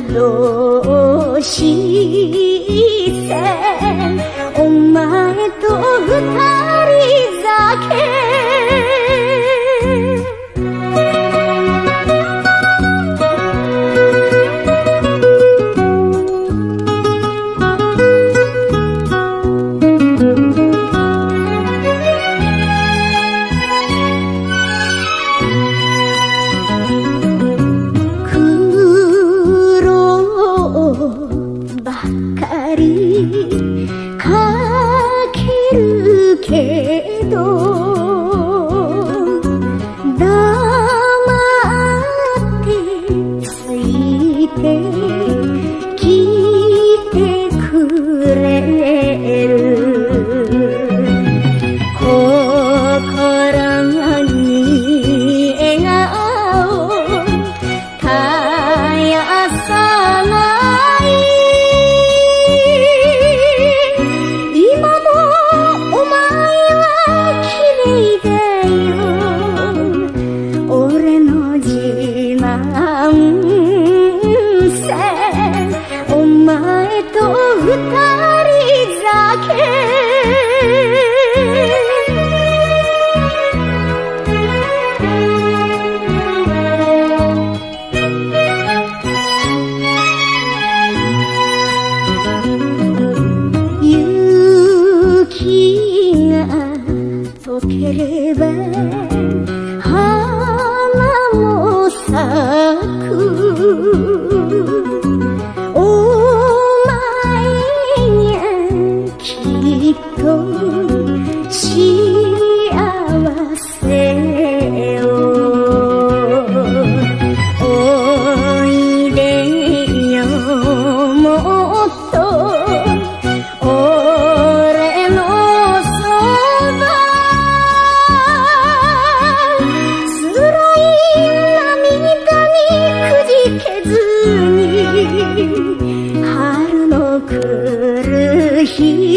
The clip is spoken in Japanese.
どうしてお前と二人酒けど黙ってついて聞いてくれる心に笑顔絶やさない今も俺の自慢せお前と二人酒雪が溶ければ花も咲くお前にゃきっと幸せをおいでよもっと俺のそば春の来る日